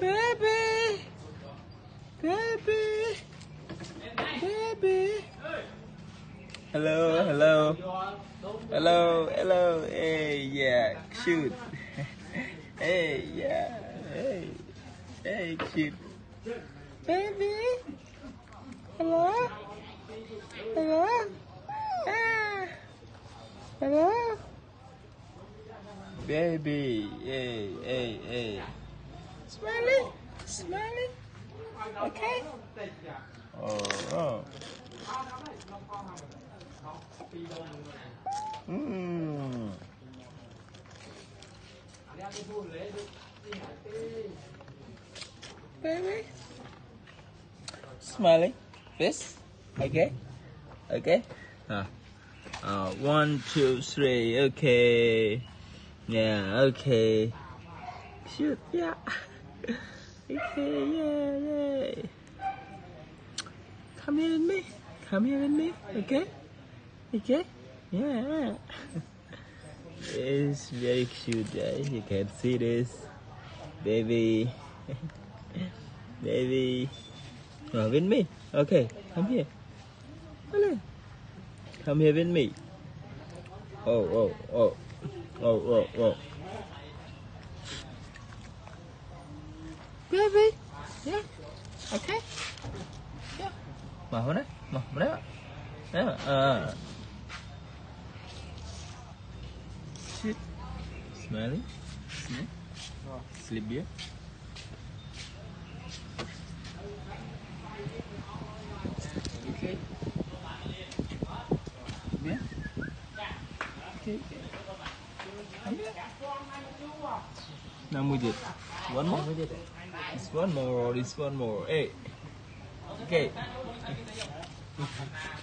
Baby, baby, baby. Hello, hello, hello, hello. Hey, yeah, cute. Hey, yeah, hey, hey, cute. Baby, hello, hello, ah, hello. Baby, hey, hey, hey. Smiling, smiling. Okay. Oh. Mm. Baby. Smiling. Face. Okay. Okay. One, two, three. Okay. Yeah. Okay. Shoot. Yeah. Okay. Yeah. Come here with me. Come here with me. Okay. Okay. Yeah. It's very cute, guys. You can see this, baby. Baby. With me. Okay. Come here. Come here with me. Oh. Baby. Yeah. Okay. Yeah. Mau mana? Mau mana? Yeah. Sit. Smiling. Sleep here. Okay. Yeah. Okay. Now move it. One more. This one more. Hey. Okay.